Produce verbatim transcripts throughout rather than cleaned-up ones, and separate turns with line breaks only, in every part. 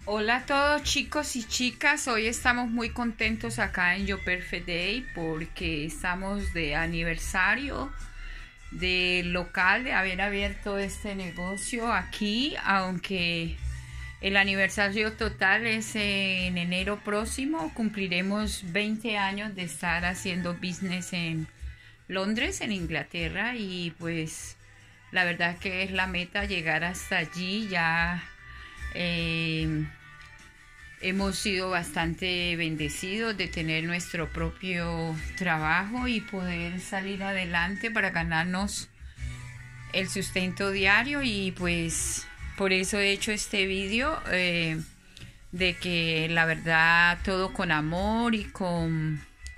Hola a todos chicos y chicas, hoy estamos muy contentos acá en perfecday porque estamos de aniversario del local, de haber abierto este negocio aquí, aunque el aniversario total es en enero próximo. Cumpliremos veinte años de estar haciendo business en Londres, en Inglaterra, y pues la verdad que es la meta llegar hasta allí. Ya eh, hemos sido bastante bendecidos de tener nuestro propio trabajo y poder salir adelante para ganarnos el sustento diario, y pues por eso he hecho este vídeo eh, de que la verdad todo con amor y con,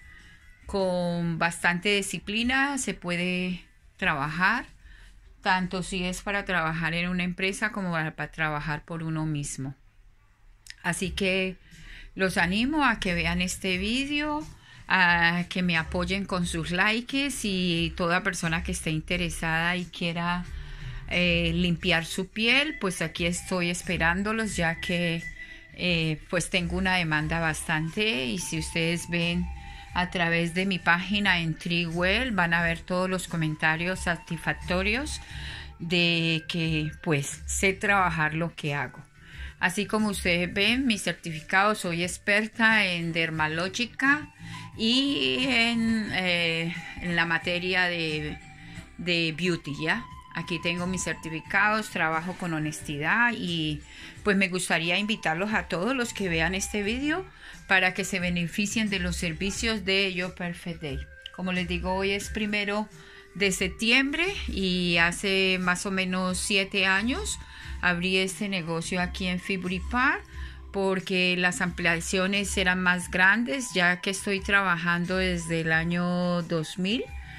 con bastante disciplina se puede trabajar, tanto si es para trabajar en una empresa como para, para trabajar por uno mismo. Así que los animo a que vean este vídeo, a que me apoyen con sus likes, y toda persona que esté interesada y quiera eh, limpiar su piel, pues aquí estoy esperándolos, ya que eh, pues tengo una demanda bastante. Y si ustedes ven a través de mi página en Treewell, van a ver todos los comentarios satisfactorios de que pues sé trabajar lo que hago. Así como ustedes ven, mi certificado, soy experta en dermalógica y en, eh, en la materia de, de beauty, ¿ya? Aquí tengo mis certificados, trabajo con honestidad, y pues me gustaría invitarlos a todos los que vean este vídeo para que se beneficien de los servicios de perfecday. Como les digo, hoy es primero de septiembre y hace más o menos siete años abrí este negocio aquí en February Park porque las ampliaciones eran más grandes, ya que estoy trabajando desde el año dos mil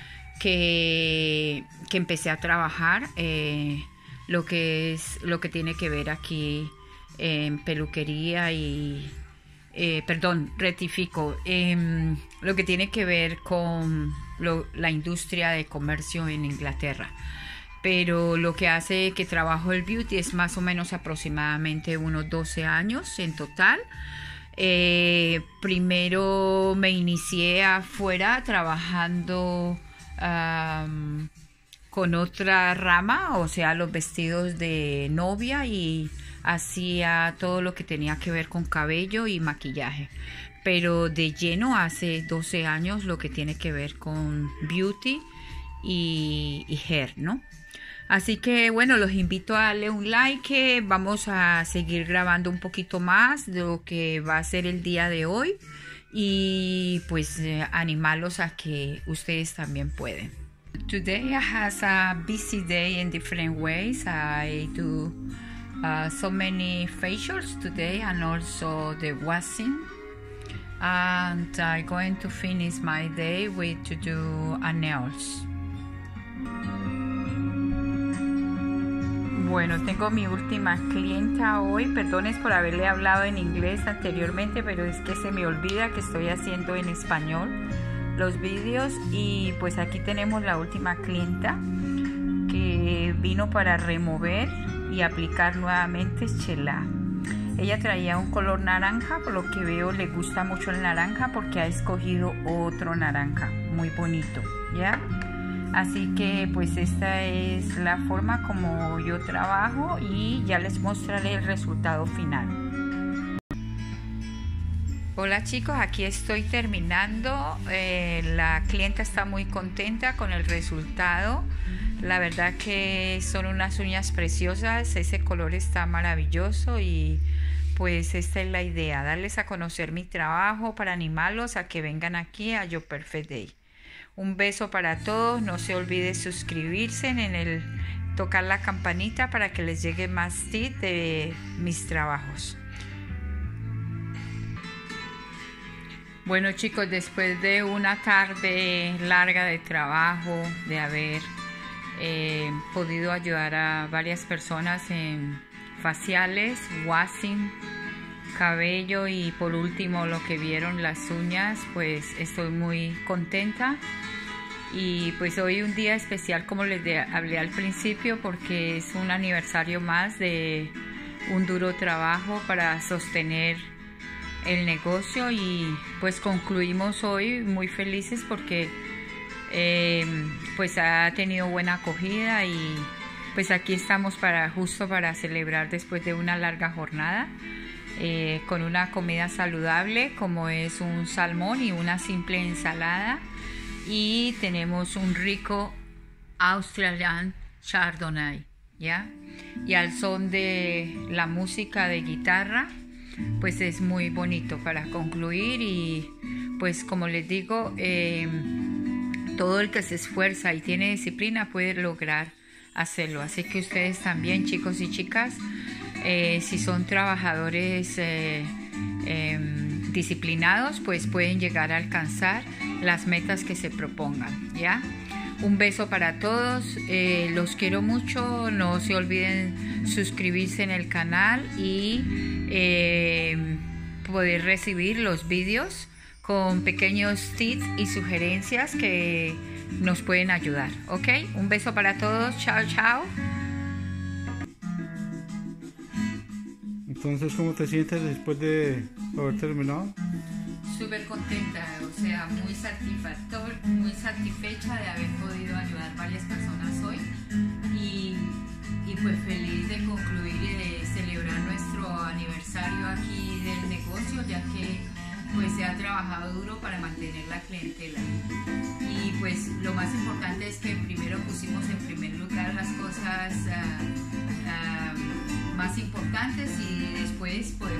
que, que empecé a trabajar eh, lo que es lo que tiene que ver aquí en peluquería y eh, perdón, rectifico, eh, lo que tiene que ver con lo, la industria de comercio en Inglaterra. Pero lo que hace que trabajo el beauty es más o menos aproximadamente unos doce años en total. Eh, primero me inicié afuera trabajando um, con otra rama, o sea, los vestidos de novia, y hacía todo lo que tenía que ver con cabello y maquillaje. Pero de lleno hace doce años lo que tiene que ver con beauty y, y hair, ¿no? Así que bueno, los invito a darle un like. Vamos a seguir grabando un poquito más de lo que va a ser el día de hoy, y pues eh, animarlos a que ustedes también pueden. Today I have a busy day in different ways. I do uh, so many facials today and also the waxing, and I'm going to finish my day with to do a nails. Bueno, tengo mi última clienta hoy. Perdones por haberle hablado en inglés anteriormente, pero es que se me olvida que estoy haciendo en español los vídeos. Y pues aquí tenemos la última clienta que vino para remover y aplicar nuevamente chelá. Ella traía un color naranja, por lo que veo le gusta mucho el naranja porque ha escogido otro naranja muy bonito, ¿ya? Así que pues esta es la forma como yo trabajo, y ya les mostraré el resultado final. Hola chicos, aquí estoy terminando. Eh, la clienta está muy contenta con el resultado. La verdad que son unas uñas preciosas, ese color está maravilloso, y pues esta es la idea, darles a conocer mi trabajo para animarlos a que vengan aquí a perfecday. Un beso para todos, no se olvide suscribirse en el tocar la campanita para que les llegue más tips de mis trabajos. Bueno chicos, después de una tarde larga de trabajo, de haber eh, podido ayudar a varias personas en faciales, waxing, cabello y por último lo que vieron, las uñas, pues estoy muy contenta. Y pues hoy un día especial, como les de, hablé al principio, porque es un aniversario más de un duro trabajo para sostener el negocio, y pues concluimos hoy muy felices porque eh, pues ha tenido buena acogida, y pues aquí estamos para justo para celebrar después de una larga jornada. Eh, con una comida saludable como es un salmón y una simple ensalada, y tenemos un rico Australian Chardonnay, ¿ya? Y al son de la música de guitarra, pues es muy bonito para concluir. Y pues como les digo, eh, todo el que se esfuerza y tiene disciplina puede lograr hacerlo, así que ustedes también, chicos y chicas, Eh, si son trabajadores eh, eh, disciplinados, pues pueden llegar a alcanzar las metas que se propongan, ¿ya? Un beso para todos, eh, los quiero mucho, no se olviden suscribirse en el canal y eh, poder recibir los vídeos con pequeños tips y sugerencias que nos pueden ayudar, ¿ok? Un beso para todos, chao, chao.
Entonces, ¿cómo te sientes después de haber terminado?
Súper contenta, o sea, muy satisfactor, muy satisfecha de haber podido ayudar a varias personas hoy, y, y pues feliz de concluir y de celebrar nuestro aniversario aquí del negocio, ya que pues se ha trabajado duro para mantener la clientela. Y pues lo más importante es que primero pusimos en primer lugar las cosas uh, uh, más importantes, y después pues